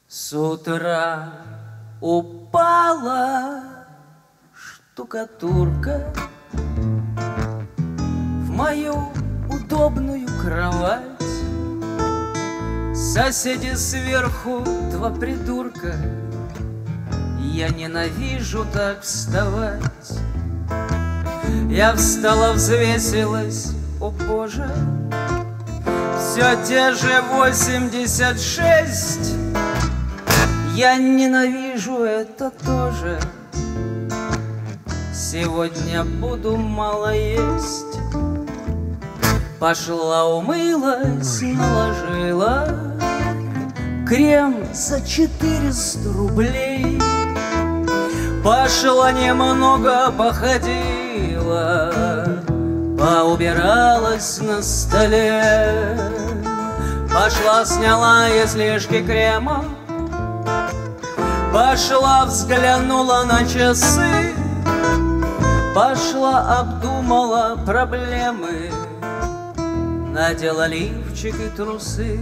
С утра упала штукатурка в мою удобную кровать. Соседи сверху два придурка, я ненавижу так вставать. Я встала, взвесилась, о боже, все те же 86. Я ненавижу это тоже. Сегодня буду мало есть. Пошла умылась, наложила крем за 400 рублей. Пошла немного походила, поубиралась на столе. Пошла сняла излишки крема. Пошла взглянула на часы. Пошла обдумала проблемы. Надела лифчик и трусы.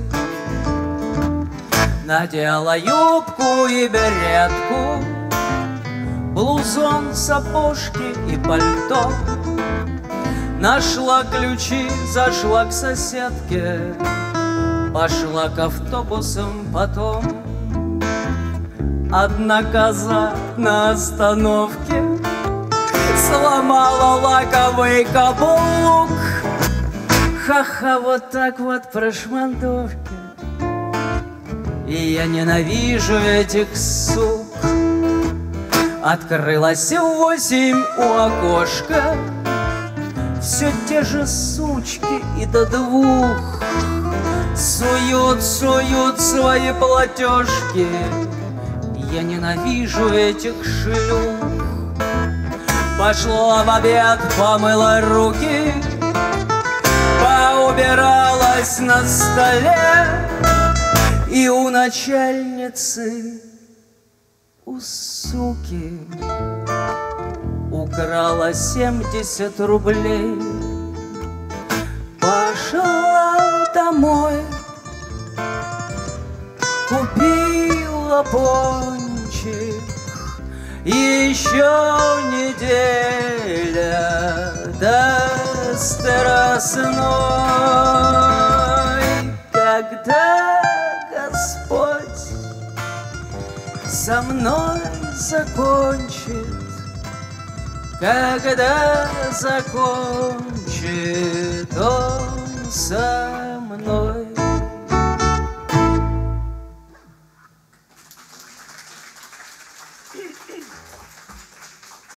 Надела юбку и беретку, блузон, сапожки и пальто. Нашла ключи, зашла к соседке. Пошла к автобусам потом. Одна коза на остановке сломала лаковый каблук. Ха-ха, вот так вот прошмандовки. И я ненавижу этих сук. Открылась в 8 у окошка. Все те же сучки и до 2 суют свои платежки. Я ненавижу этих шлюх. Пошла в обед, помыла руки, поубиралась на столе. И у начальницы, у суки, украла 70 рублей. Пошла домой, купила пончик. Еще неделя до Страстной, когда Господь со мной закончит, когда закончит Он со мной.